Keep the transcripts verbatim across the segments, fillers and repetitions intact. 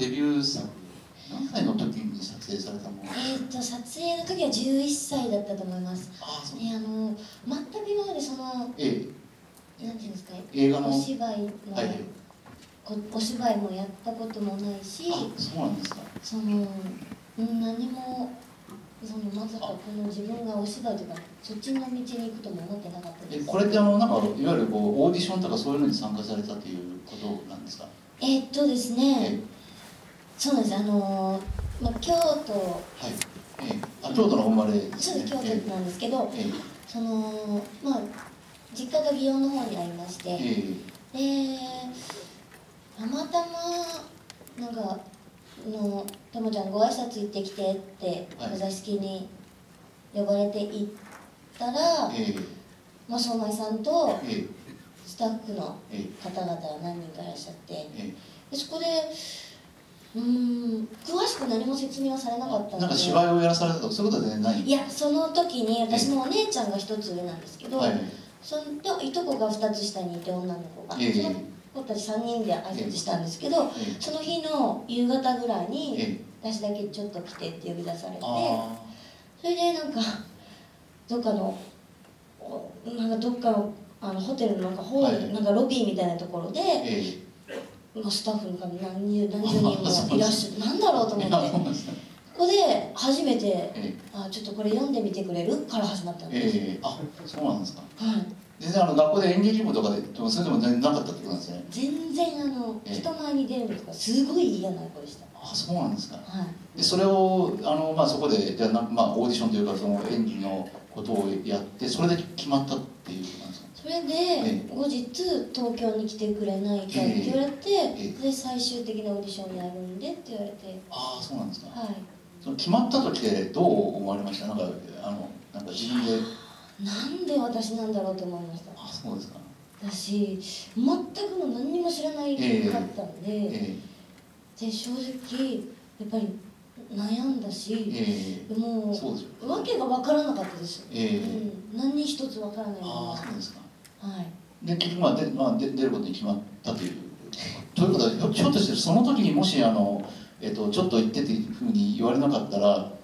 デビュー作何歳の時に撮影されたもの？ えっと撮影の時はじゅういっさいだったと思います。 ああ、そう。 えあの全く今までその、 ええ、なんていうんですか、 映画のお芝居も、 はい、 こお芝居もやったこともないし、 あ、そうなんですか。 その何もそのまさかこの自分がお芝居とかそっちの道に行くとも思ってなかったです。 えこれってあのなんかいわゆるこうオーディションとかそういうのに参加されたということなんですか？ えー、っとですね、そうなんです。あのまあ京都、はい、 えー、あ京都の生まれですね。 そうです、京都なんですけど、 えー、 そのまあ実家が祇園の方にありまして、えー、でたまたまなんかの「ともちゃんご挨拶行ってきて」ってお座敷に呼ばれて行ったら、えー、まあ相馬さんとスタッフの方々が何人かいらっしゃって、えー、でそこでうーん詳しく何も説明はされなかったので、 なんか芝居をやらされたとかそういうことは全然ない？ いや、その時に私のお姉ちゃんが一つ上なんですけど、はい、そのいとこが二つ下にいて女の子が、えー、その子たちさんにんで挨拶したんですけど、えー、その日の夕方ぐらいに、えー、私だけちょっと来てって呼び出されて、それでなんかどっかのなんかどっかのあのホテルのなんかホール、はい、なんかロビーみたいなところで、えー、スタッフが何十何十人もいらっしゃるなんだろうと思って。ここで初めて、ええ、あちょっとこれ読んでみてくれるから始まったんです。 ええ、あ、そうなんですか。 はい。 全然あの学校で演劇部とかでそれでも全然なかったってことなんですね。 全然あの、ええ、人前に出るとかすごい嫌な子でした。 あ、そうなんですか。はい。でそれをあのまあそこでじゃあまあオーディションというかその演技のことをやってそれで決まったっていうことなんですか。 それで、ええ、後日東京に来てくれないかって言われて、ええ、で最終的なオーディションやるんでって言われて。 ああ、そうなんですか。 はい。 その決まった時でどう思われました？なんかあのなんか自分でなんで私なんだろうと思いました。 あ、そうですか。 私全くの何にも知らないかったんで、えーえー、で正直やっぱり悩んだし、えー、もうそうですよ、わけが分からなかったです、えーうん、何一つ分からないまま。 あ、そうですか。 はい。 で結局まあで、まあ、で出ることに決まったというということはひょっとしてその時にもしあのえっと、ちょっと言ってっていうふうに言われなかったら、はい、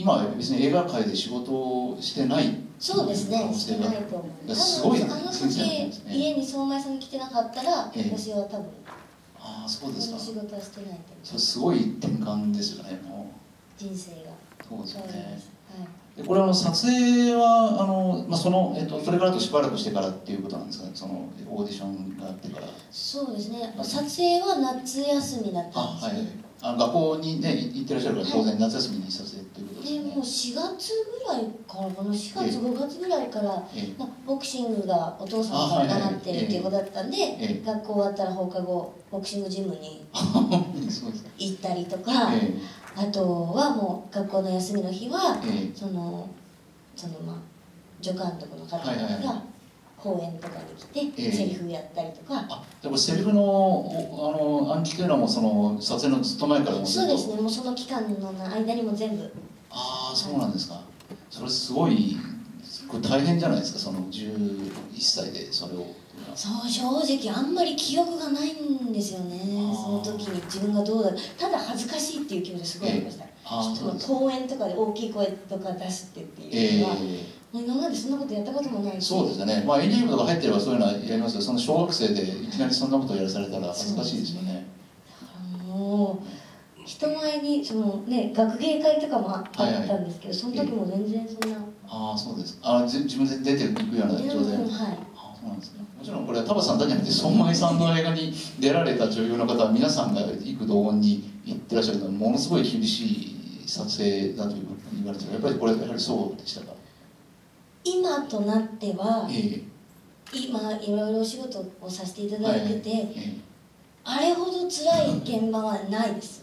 今は別に映画界で仕事をしてないそうですね、してないと思う。 すごい、 あの時、ね、家に相馬さんに来てなかったら、ええ、私は多分ああ、そうですか。 仕事はしてないと思う。 それすごい転換ですよね、もう人生がそうですよね。 はい、 でこれあの撮影はあの、まあ、その、えっと、それからとしばらくしてからっていうことなんですかね、そのオーディションがあってから。 そうですね、撮影は夏休みだったんですね。あ、はい、 あの学校にね行ってらっしゃるから当然夏休みに撮影っていうことですね。 でもうしがつぐらいからこのしがつごがつぐらいから、ええ、まあ、ボクシングがお父さんから習ってるっていうことだったんで、ええ、学校終わったら放課後ボクシングジムに行ったりとか、ええ、あとはもう学校の休みの日は、ええ、そのそのまあ助監督の方々が公演とかに来て、えー、セリフやったりとか。 あ、でもセリフのあの暗記というのはもうその撮影のずっと前からもずっと。 そうですね、もうその期間の間にも全部。 ああ、そうなんですか。それすごいこれ大変じゃないですか、そのじゅういっさいでそれを。 そう正直あんまり記憶がないんですよね。その時に自分がどうだただ恥ずかしいっていう気持ちすごいありました。えー、公演とかで大きい声とか出してっていうのは。えー今までそんなことやったこともないし。そうですね。まあ演劇部とか入ってればそういうのはやりますけど、その小学生でいきなりそんなことをやらされたら恥ずかしいですよね。 だからもう人前にそのね学芸会とかもあったんですけど、その時も全然そんな。 ああ、そうです。あ自分で出ていくような状態。はい。あそうなんですね。もちろんこれは田畑さんだけじゃなくて相馬さんの映画に出られた女優の方は皆さんが幾度音に行ってらっしゃるのはものすごい厳しい撮影だというふうに言われてる。やっぱりこれやはりそうでしたか。 今となっては、ええ、今いろいろお仕事をさせていただいてて、はいええ、あれほど辛い現場はないです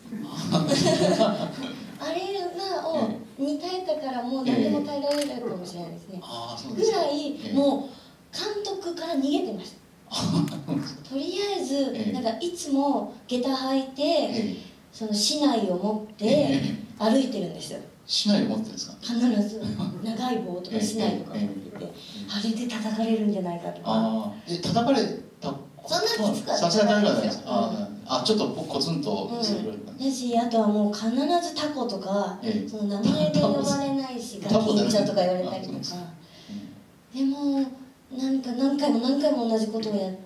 あれがをに耐えたからもう何でも耐えられるかもしれないですね、ええ、ぐらい、ええ、もう監督から逃げてましたとりあえず、ええ、なんかいつも下駄履いて、ええ、その市内を持って歩いてるんですよ。 市内を持ってるんですか。 必ず長い棒とか市内とか持ってて、あれで叩かれるんじゃないかとか。 ああ、え叩かれたこそんなきつくはさすがに大丈夫なんですか。あ、ちょっとコツンとする。 だし、あとはもう必ずタコとか、その名前で呼ばれないし、ガキンチョとか言われたりとか。でもなんか何回も何回も同じことをやって、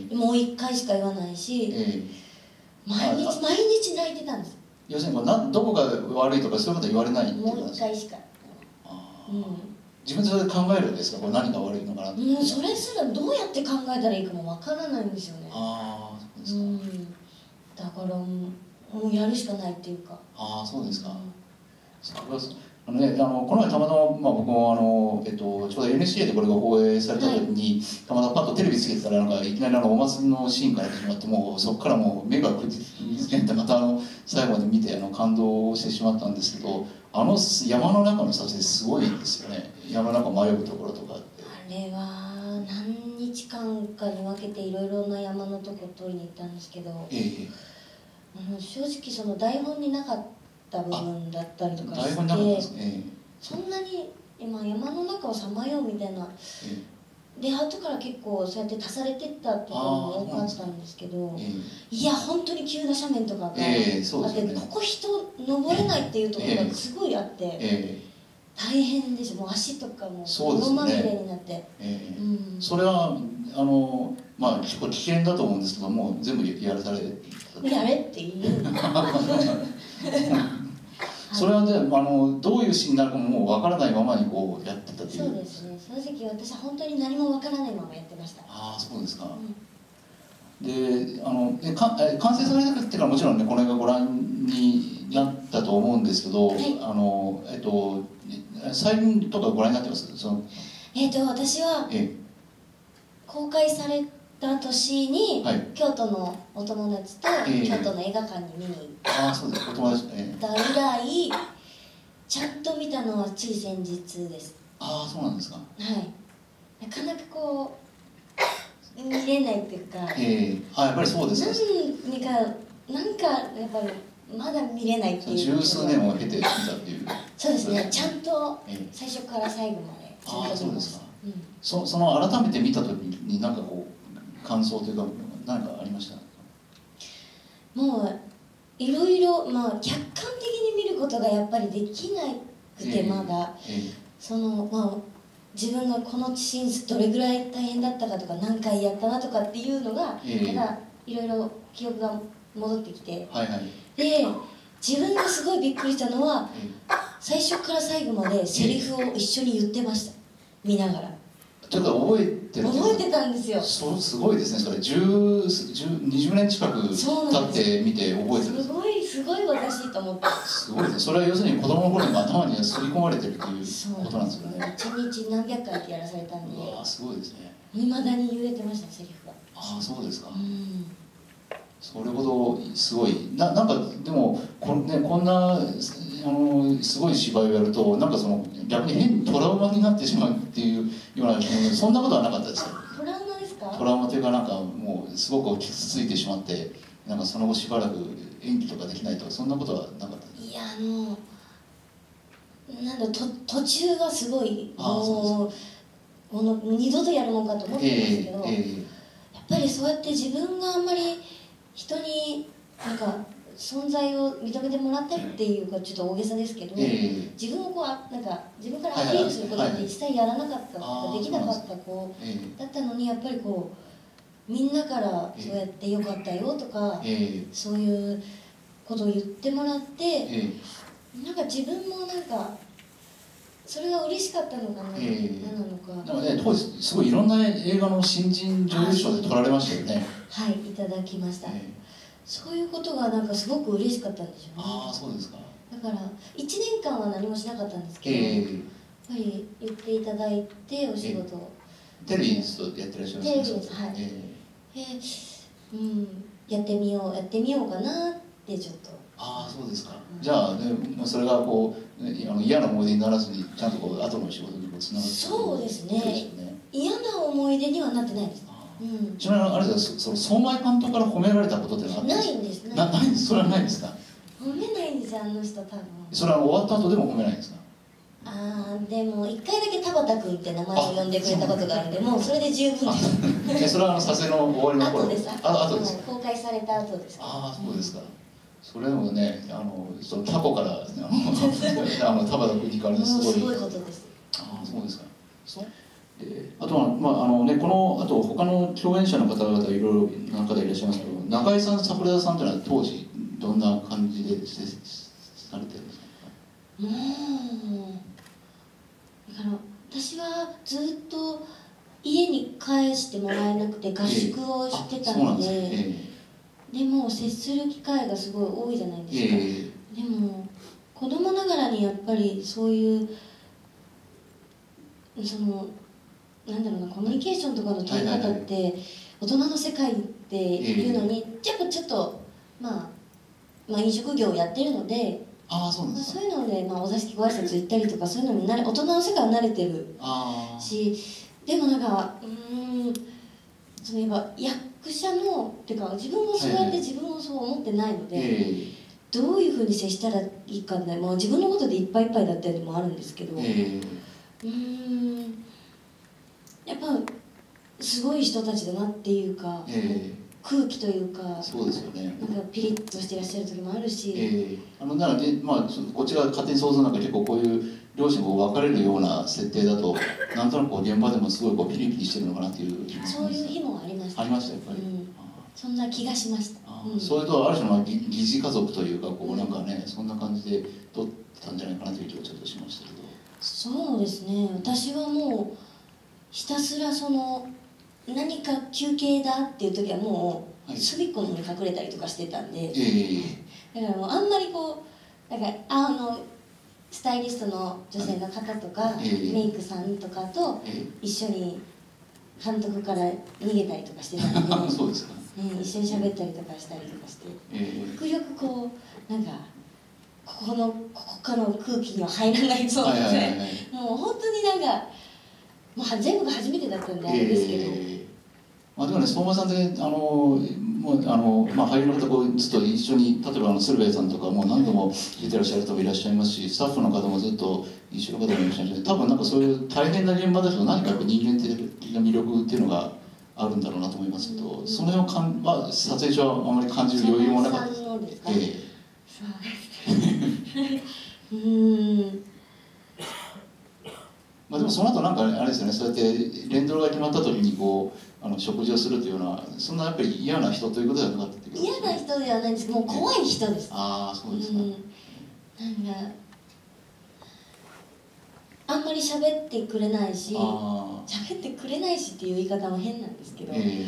もう一回しか言わないし、毎日毎日泣いてたんです。 要するにどこが悪いとかそういうこと言われないっていうこともう一回しか。 自分でそれで考えるんですか、これ何が悪いのかなって。 もうそれすらどうやって考えたらいいかもわからないんですよね。 ああ、そうですか。 うん、だからもうやるしかないっていうか。 ああ、そうですか。あのね、あのこの前たまたま、まあ、僕もあの、えっと、ちょうど エヌエイチケー でこれが放映された時に、はい、たまたまパッとテレビつけてたらなんかいきなりあのお祭りのシーンから始まって、もうそこからもう目がくじけてまたあの最後まで見てあの感動してしまったんですけど、あの山の中の撮影すごいですよね。山の中迷うところとかって。 あれは何日間かに分けていろいろな山のとこ撮りに行ったんですけど、ええ、あの正直その台本になかった部分だったりとかして、ね、そんなに今山の中をさまようみたいな、ええ、で後から結構そうやって足されてったところも多かったんですけど、ええ、いや本当に急な斜面とかがあって、ええそうですよね、ここ人登れないっていうところがすごいあって、ええ、大変です。もう足とかも泥まみれになって、ええ、うん、それはあのまあ結構危険だと思うんですけども、全部やらされやれって言うそれはね、あのどういうシーンになるかももうわからないままにこうやってたっていう。 そうですね、正直私は本当に何もわからないままやってました。 ああ、そうですか。うん、であのでか完成されたってからもちろんねこれがご覧になったと思うんですけど、はい、あのえっと最近とかご覧になってます？そのえっと私は公開された年に、はい、京都のお友達と京都の映画館に見に行った以来、ちゃんと見たのはつい先日です。 ああ、そうなんですか。 はい、なかなかこう見れないっていうか、 えー、あ、やっぱりそうですか。 何かなんかやっぱりまだ見れないっていう。 十数年を経て見たっていう。 そうですね、ちゃんと最初から最後までちゃんと見ました。うん、そその改めて見た時に何かこう感想というか何かありました？ もういろいろ、まあ、客観的に見ることがやっぱりできなくて、まだ、えーえー、そのまあ自分がこのシーンどれぐらい大変だったかとか何回やったなとかっていうのが、えー、ただいろいろ記憶が戻ってきて、はいはい、で自分がすごいびっくりしたのは、えー、最初から最後までセリフを一緒に言ってました、見ながら。 ちょっと覚えてるんですか？ 覚えてたんですよ。 そう、すごいですね。それじゅう、にじゅうねん近く経ってみて覚えてる。 すごいすごい私と思って。 すごいですね。それは要するに子供の頃に頭にすり込まれてるっていうことなんですよね。 一日何百回ってやらされたんで。 ああ、すごいですね。 未だに言えてました、セリフが。 ああ、そうですか。うん、それほどすごいな。なんかでもこ、ね、こんなあのすごい芝居をやるとなんかその逆に変にトラウマになってしまうっていうようなそんなことはなかったですか？ トラウマですか？ トラウマというかなんかもうすごく傷ついてしまってなんかその後しばらく演技とかできないとかそんなことはなかったですか？ いやあのなんだと途中がすごいもうこの二度とやるもんかと思ってたんですけど、えーえー、やっぱりそうやって自分があんまり人になんか存在を認めてもらったりっていうかちょっと大げさですけど、えー、自分をこうなんか自分からアピールすることって実際やらなかった、はいはい、できなかった子だったのにやっぱりこうみんなからそうやってよかったよとか、えー、そういうことを言ってもらって、えー、なんか自分もなんかそれが嬉しかったのかな、えー、何なのか。 でもね当時すごいいろんな映画の新人女優賞で取られましたよね。 はい、いただきました。えーそういうことがなんかすごく嬉しかったんでしょうね。 ああ、そうですか。 だからいちねんかんは何もしなかったんですけど、えー、やっぱり言っていただいてお仕事を、 えー、テレビずっとやってらっしゃるんですか？ テレビです、はい、えー、えー、うん、やってみようやってみようかなってちょっと。 ああ、そうですか。うん、じゃあ、ね、それがこうあの嫌な思い出にならずにちゃんとこう後の仕事にこうつながってそうですね。ですね。嫌な思い出にはなってないです。 うん、ちなみにあれですか、その相馬監督から褒められたことってないんです。 なないんです。それはないんですか？ 褒めないんですよ、あの人多分。 それは終わった後でも褒めないんですか？ ああ、でも一回だけ田畑君って名前を呼んでくれたことがあるんで、もうそれで十分です。 でそれはあの撮影の終わりの頃。 後です。 あ、後ですか。 公開された後です。 ああ、そうですか。それでもね、あのその過去からあのあの田畑君に行かれてすごい。 すごいことです。 ああ、そうですか。そう。で、あとはまああのね、このあと他の共演者の方々いろいろな方いらっしゃいますけど、中井さん、桜田さんというのは当時どんな感じでされてるんですか。 もうだから私はずっと家に帰してもらえなくて合宿をしてたので、えー、でも接する機会がすごい多いじゃないですか、えー、でも子供ながらにやっぱりそういうそのなんだろうな、コミュニケーションとかの取り方って大人の世界っていうのにやっぱちょっと、まあ、まあ飲食業をやってるので、 あ、そうなんですか。 そういうので、まあ、お座敷ご挨拶行ったりとかそういうのになれ大人の世界は慣れてるし、でもなんかうーんそのやっぱ役者のっていうか自分もそうやって自分をそう思ってないので、はいはい、どういうふうに接したらいいかね、まあ、自分のことでいっぱいいっぱいだったりもあるんですけど、えー、うーんやっぱすごい人たちだなっていうか、えー、空気というか、 そうですよね、 なんかピリッとしてらっしゃる時もあるし、えー、あのなので、まあ、こっちが勝手に想像なんか結構こういう両親が分かれるような設定だとなんとなくこう現場でもすごいこうピリピリしてるのかなっていうそういう日もありました。 ありましたやっぱり、うん、 そんな気がしました。 うん、それとある種の疑似家族というかこうなんかね、そんな感じで撮ったんじゃないかなという気がちょっとしましたけど。 そうですね、私はもうひたすらその何か休憩だっていう時はもう隅っこの方に隠れたりとかしてたんで、はい、だからもうあんまりこうだからあのスタイリストの女性の方とか、はい、メイクさんとかと一緒に監督から逃げたりとかしてたんでそうですか、 ね、一緒に喋ったりとかしたりとかして、極力こうなんかここのここからの空気には入らないそうで、もう本当になんかもう全部が初めてだったんであれですけど、えー、 まあ、でもね、相馬さんってあのもうあの、まあ、俳優の方こうずっと一緒に、例えばあの鶴瓶さんとかもう何度も出てらっしゃる方もいらっしゃいますし、スタッフの方もずっと一緒の方もいらっしゃいますし、多分なんかそういう大変な現場だけど何かやっぱ人間的な魅力っていうのがあるんだろうなと思いますけど、うん、その辺をかん、まあ、撮影中はあまり感じる余裕もなかったです。 そうですか、えー、そうですねうーんまあでもその後なんかあれですよね、そうやって連ドラが決まった時にこうあの食事をするというのはそんなやっぱり嫌な人ということではなかったっていうことですね。嫌な人ではないんですけど、もう怖い人です。 ああ、そうですか。うん、 なんかあんまり喋ってくれないし、喋ってくれないしっていう言い方も変なんですけど、えー、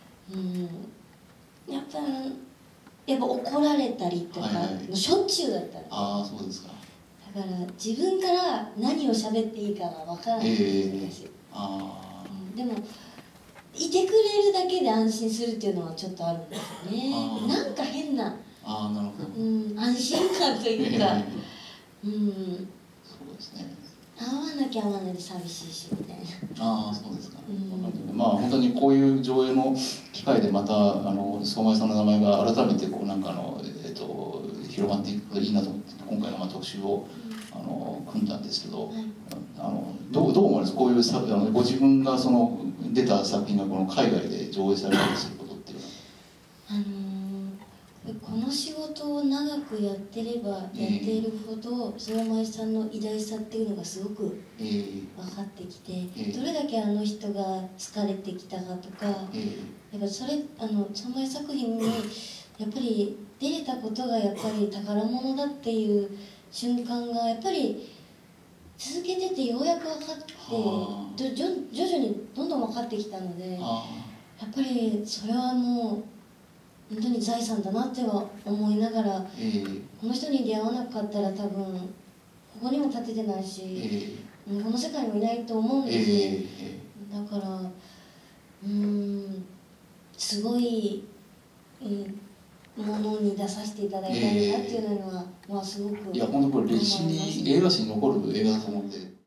うんやっぱやっぱ怒られたりとか、はいはい、しょっちゅうだったんで。 ああ、そうですか。 だから自分から何を喋っていいかがわからないんですよ、えーあうん、でもいてくれるだけで安心するっていうのはちょっとあるんですよね。なんか変なあなるほど、 うん、安心感というか、 えー、うんそうですね、 会わなきゃ会わないで寂しいしみたいな。 ああ、そうですか、うん、まあ本当にこういう上映の機会でまたあの相馬さんの名前が改めてこうなんかあの、えっと、広まっていくといいなと思って今回のまあ特集をあの組んだんですけど、はい、あのどうどう思われますか、こういうさあのご自分がその出た作品がこの海外で上映されたりすることっていうのは。 あのー、この仕事を長くやってればやっているほど相馬井さんの偉大さっていうのがすごく分かってきて、えー、どれだけあの人が好かれてきたかとか、えー、やっぱそれあの相馬井作品にやっぱり出れたことがやっぱり宝物だっていう瞬間がやっぱり続けててようやく分かって徐々にどんどん分かってきたので、やっぱりそれはもう本当に財産だなっては思いながら、えー、この人に出会わなかったら多分ここにも立ててないし、えー、この世界にもいないと思うんですよ、えー、だからうーんすごい、うんものに出させていただいたんだなっていうのは、えー、まあすごくいや本当これ歴史に映画史に残る映画だと思って。